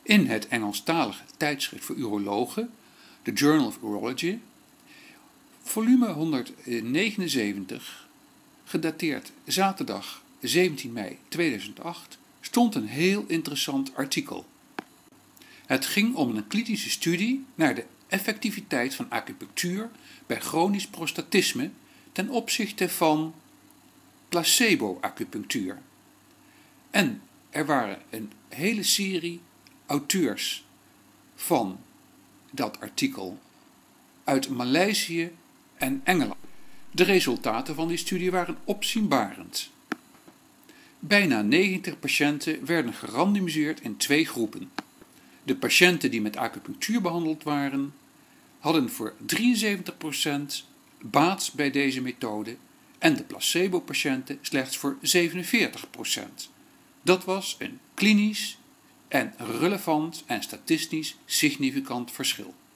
in het Engelstalige tijdschrift voor urologen, The Journal of Urology, volume 179, gedateerd zaterdag 17 mei 2008, stond een heel interessant artikel. Het ging om een klinische studie naar de effectiviteit van acupunctuur bij chronisch prostatisme ten opzichte van placebo-acupunctuur. En er waren een hele serie auteurs van dat artikel uit Maleisië en Engeland. De resultaten van die studie waren opzienbarend. Bijna 90 patiënten werden gerandomiseerd in 2 groepen. De patiënten die met acupunctuur behandeld waren, hadden voor 73% baat bij deze methode en de placebo-patiënten slechts voor 47%. Dat was een klinisch en relevant en statistisch significant verschil.